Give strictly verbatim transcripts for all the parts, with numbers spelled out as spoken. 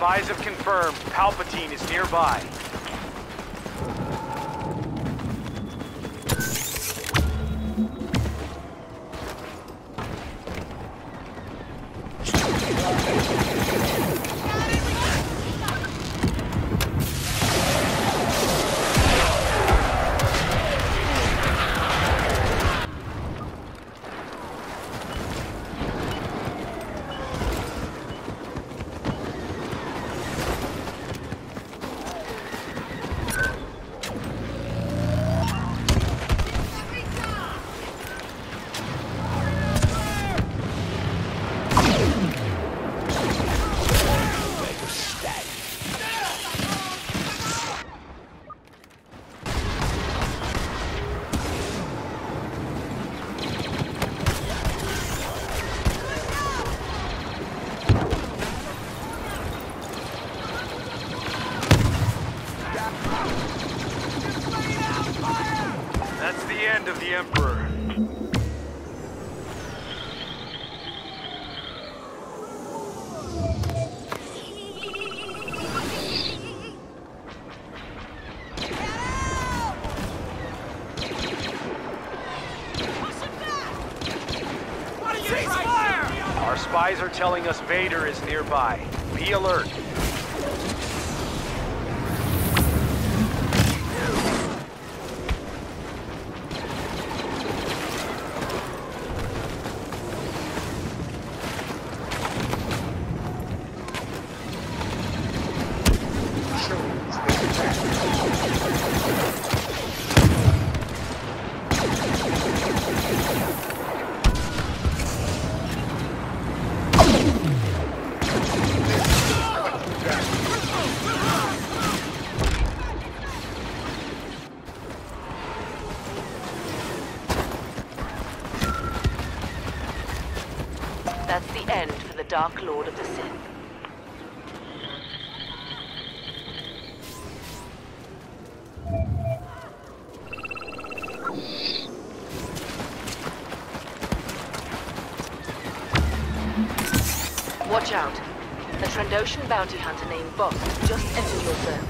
spies have confirmed Palpatine is nearby. That's the end of the Emperor. Our spies are telling us Vader is nearby. Be alert. That's the end for the Dark Lord of the Sith. Watch out. A Trandoshan bounty hunter named Boss just entered your zone.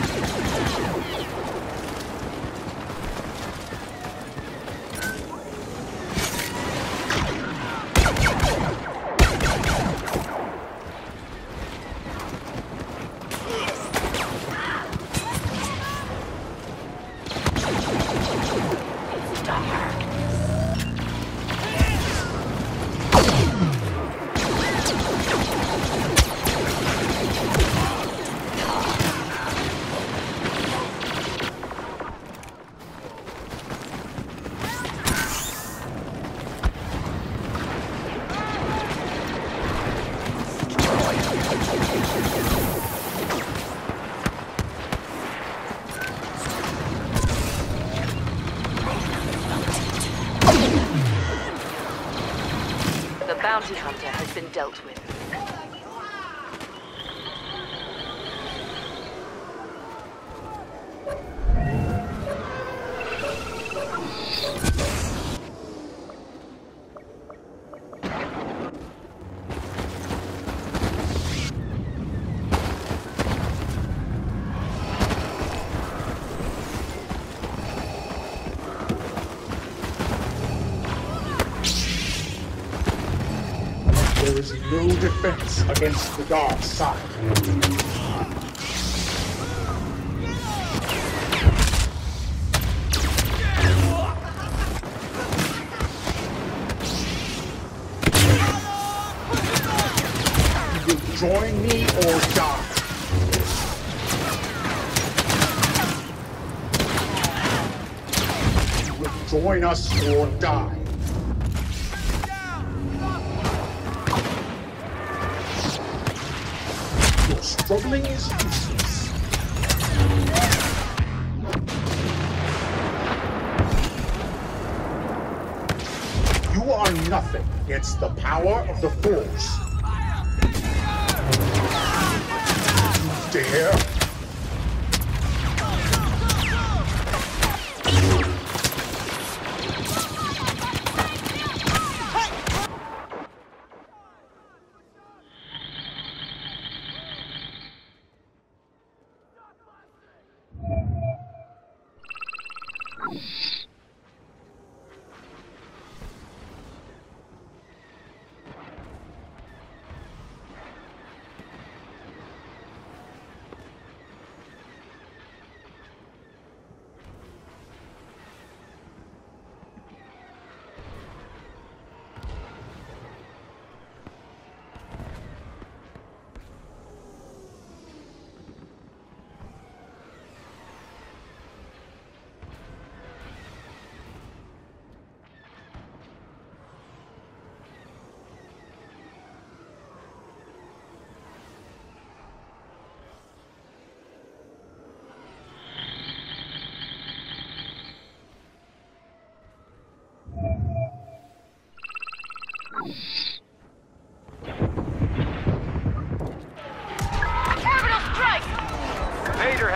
The bounty hunter has been dealt with. There is no defense against the dark side. You will join me or die. You will join us or die. Struggling is useless. You are nothing against the power of the Force. You dare?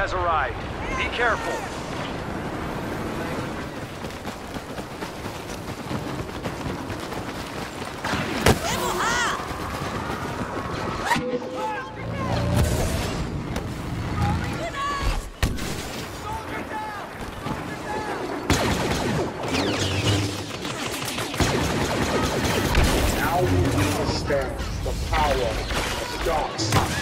has arrived. Be careful. Now we understand the power of the dark side.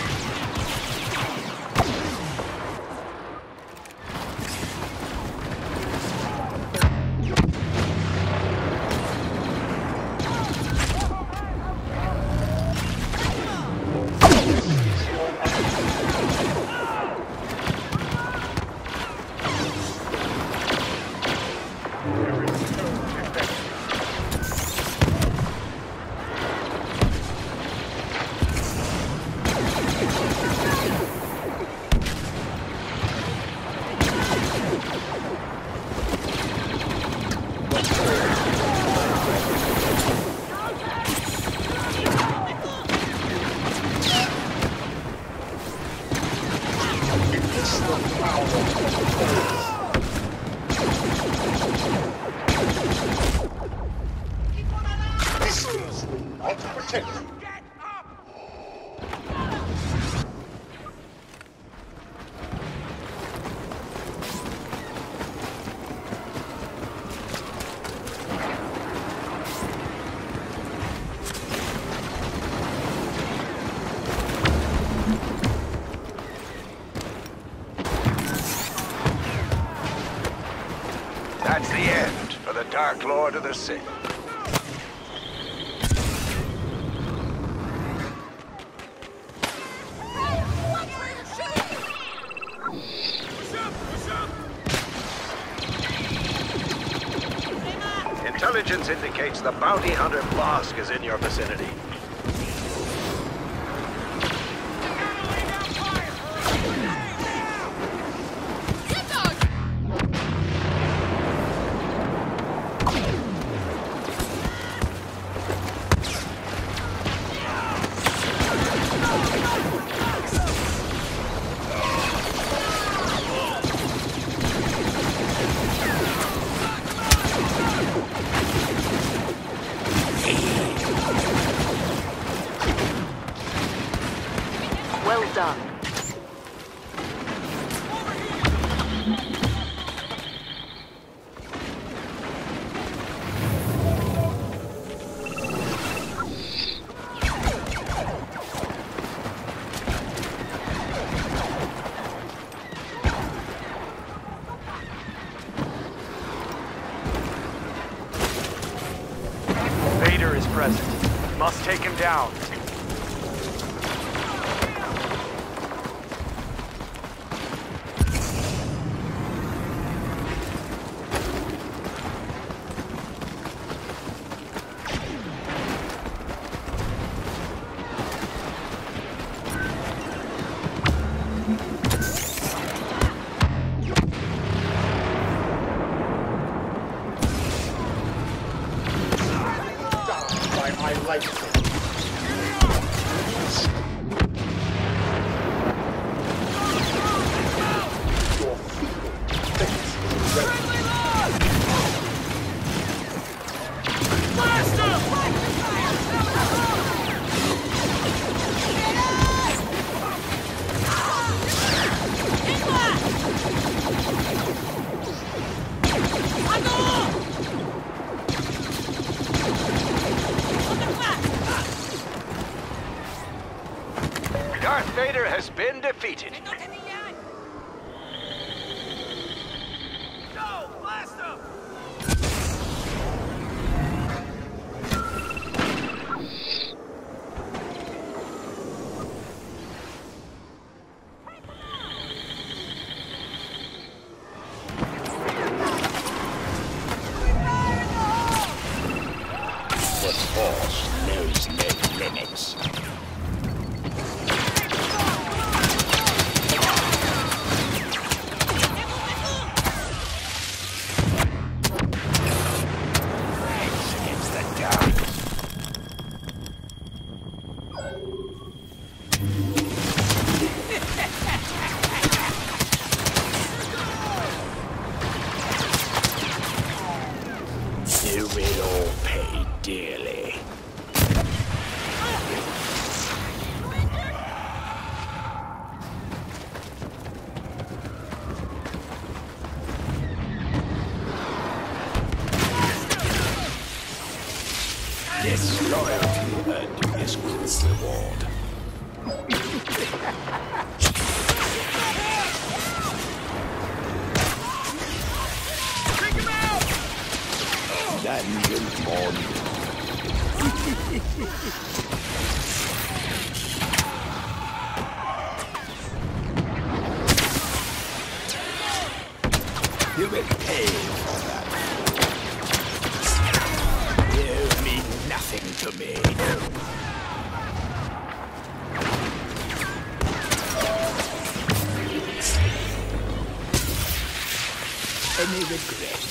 Distance will not protect you. That's the end for the Dark Lord of the Sith. Intelligence indicates the bounty hunter Bossk is in your vicinity. Well done. Vader is present. Must take him down. By my life. Your feeble defense is ready. Darth Vader has been defeated. Go! Blast him! The Force knows no limits. reward. Take him out! Dungeon mod. You will pay for that. You mean nothing to me. Any regrets?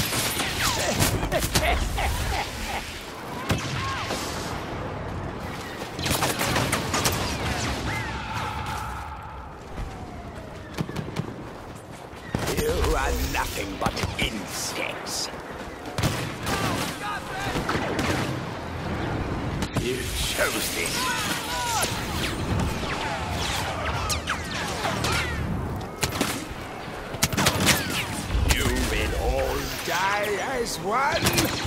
You are nothing but insects. You chose this. You will all die as one.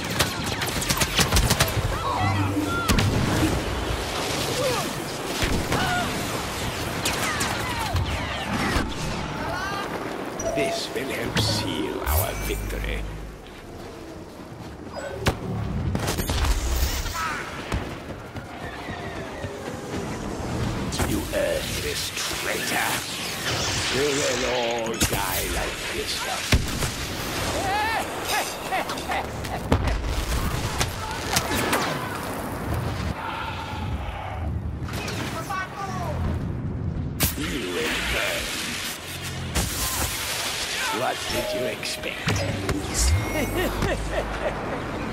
This will help seal our victory. You earned this, traitor. You will all die like this one. You will burn. What did you expect?